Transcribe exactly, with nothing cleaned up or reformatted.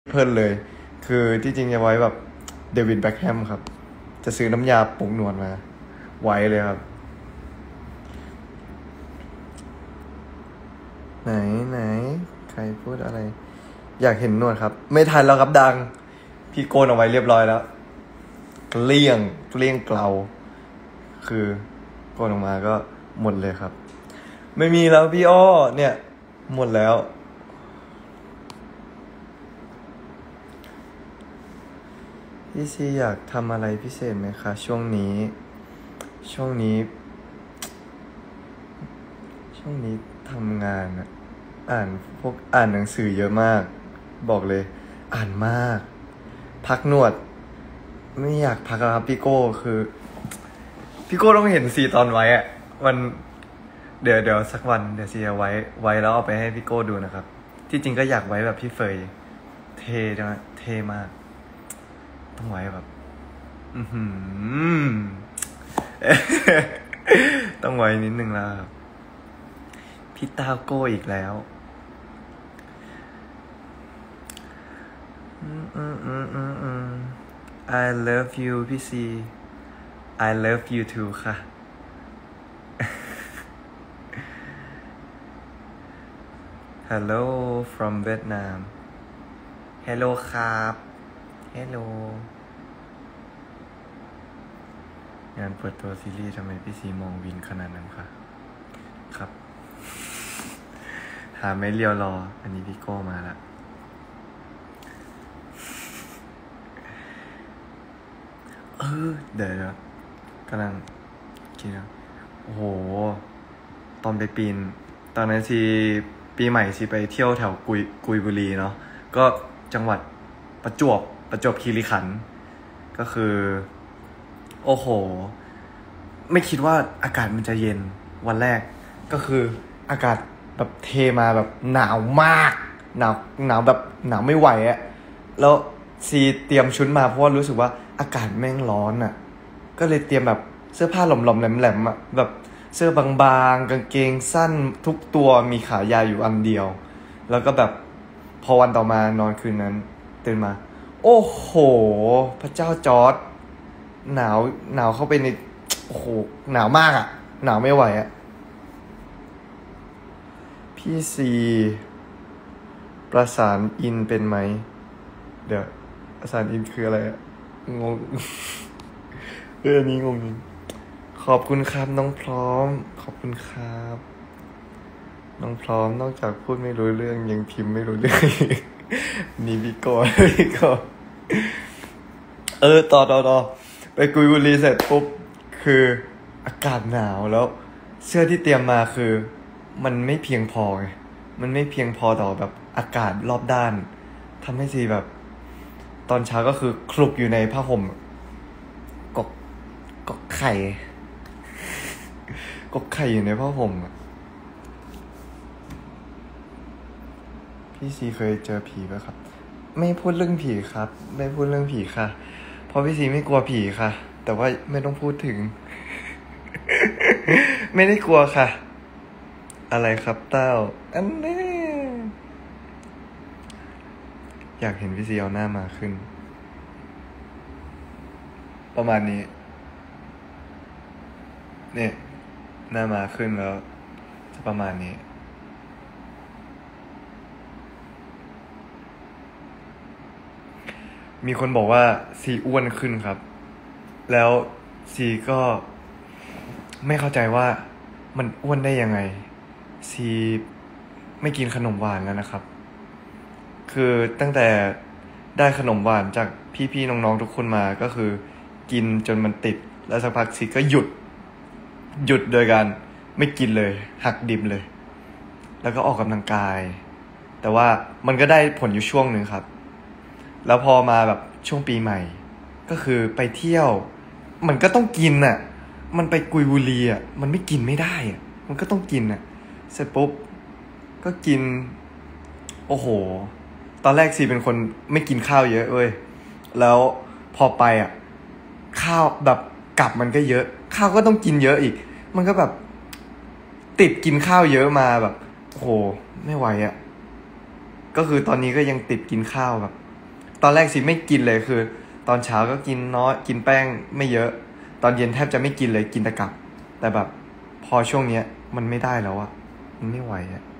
เพลินเลยคือที่จริงจะไว้แบบเดวิดแบ็คแฮมครับจะซื้อน้ำยาปรุงหนวดมาไว้เลยครับไหนไหนใครพูดอะไรอยากเห็นหนวดครับไม่ทันแล้วครับดังพี่โกนเอาไว้เรียบร้อยแล้วเกลี้ยงเกลี้ยงเกลาคือโกนออกมาก็หมดเลยครับไม่มีแล้วพี่อ้อเนี่ยหมดแล้วพี่ซีอยากทำอะไรพิเศษไหมคะช่วงนี้ช่วงนี้ช่วงนี้ทำงานอะอ่านพวกอ่านหนังสือเยอะมากบอกเลยอ่านมากพักหนวดไม่อยากพักแล้วครับพี่โก้คือพี่โก้ต้องเห็นซีตอนไว้อะมันเดี๋ยวเดี๋ยวสักวันเดี๋ยวซีจะไว้ไว้แล้วเอาไปให้พี่โก้ดูนะครับที่จริงก็อยากไว้แบบพี่เฟยเท่จังเท่มากต้องไว้แบบอือหือ ต้องไว้นิดนึงแล้วครับพี่ต้าโก้อีกแล้วอืมอืมอืมอืมอืม I love you พี่ซี I love you too ค่ะ Hello from Vietnam Hello ครับ Hello งานเปิดตัวซีรีส์ทำไมพี่ซีมองวินขนาดนั้นคะครับหาไม่เรียวรออันนี้พี่โก้มาแล้วเออเดี๋ยวกำลังคิดนะโอ้โหตอนไปปีนตอนนั้นซีปีใหม่ซีไปเที่ยวแถวกุยกุยบุรีเนาะก็จังหวัดประจวบประจวบคีรีขันธ์ก็คือโอ้โหไม่คิดว่าอากาศมันจะเย็นวันแรกก็คืออากาศแบบเทมาแบบหนาวมากหนาวหนาวแบบหนาวไม่ไหวอะแล้วซีเตรียมชุดมาเพราะว่ารู้สึกว่าอากาศแม่งร้อนอะก็เลยเตรียมแบบเสื้อผ้าหลอมๆแหลมๆอะแบบเสื้อบางๆกางเกงสั้นทุกตัวมีขายาวอยู่อันเดียวแล้วก็แบบพอวันต่อมานอนคืนนั้นตื่นมาโอ้โหพระเจ้าจอร์จหนาวหนาวเข้าไปในโอ้โหหนาวมากอะหนาวไม่ไหวอะพี่ซีประสานอินเป็นไหมเดี๋ยวประสานอินคืออะไรอะงง เออนี้งงจริงขอบคุณครับน้องพร้อมขอบคุณครับน้องพร้อมนอกจากพูดไม่รู้เรื่องยังพิมพ์ไม่รู้เรื่อง นี่พี่โก้พี่โก้เออต่อต่อต่อไปกุยบุรีเสร็จปุ๊บคืออากาศหนาวแล้วเสื้อที่เตรียมมาคือมันไม่เพียงพอไงมันไม่เพียงพอต่อแบบอากาศรอบด้านทำให้ซีแบบตอนเช้าก็คือคลุกอยู่ในผ้าห่มกกกกไข่กกไข่อยู่ในผ้าห่มอ่ะพี่ซีเคยเจอผีป่ะครับไม่พูดเรื่องผีครับไม่พูดเรื่องผีค่ะเพราะพี่ซีไม่กลัวผีค่ะแต่ว่าไม่ต้องพูดถึง ไม่ได้กลัวค่ะอะไรครับเต้าอันนี้อยากเห็นพี่ซีเอาหน้ามาขึ้นประมาณนี้เนี่ยหน้ามาขึ้นแล้วจะประมาณนี้มีคนบอกว่าซีอ้วนขึ้นครับแล้วซีก็ไม่เข้าใจว่ามันอ้วนได้ยังไงซีไม่กินขนมหวานแล้วนะครับคือตั้งแต่ได้ขนมหวานจากพี่ๆน้องๆทุกคนมาก็คือกินจนมันติดแล้วสักพักซีก็หยุดหยุดโดยการไม่กินเลยหักดิบเลยแล้วก็ออกกำลังกายแต่ว่ามันก็ได้ผลอยู่ช่วงหนึ่งครับแล้วพอมาแบบช่วงปีใหม่ก็คือไปเที่ยวมันก็ต้องกินน่ะมันไปกุยบุรีอ่ะมันไม่กินไม่ได้อ่ะมันก็ต้องกินน่ะเสร็จปุ๊บก็กินโอ้โหตอนแรกซีเป็นคนไม่กินข้าวเยอะเว้ยแล้วพอไปอ่ะข้าวแบบกลับมันก็เยอะข้าวก็ต้องกินเยอะอีกมันก็แบบติดกินข้าวเยอะมาแบบโอ้โหไม่ไหวอ่ะก็คือตอนนี้ก็ยังติดกินข้าวแบบตอนแรกซีไม่กินเลยคือ ตอนเช้าก็กินน้อยกินแป้งไม่เยอะ ตอนเย็นแทบจะไม่กินเลยกินแต่กับ แต่แบบพอช่วงเนี้ย มันไม่ได้แล้วอะมันไม่ไหวอะ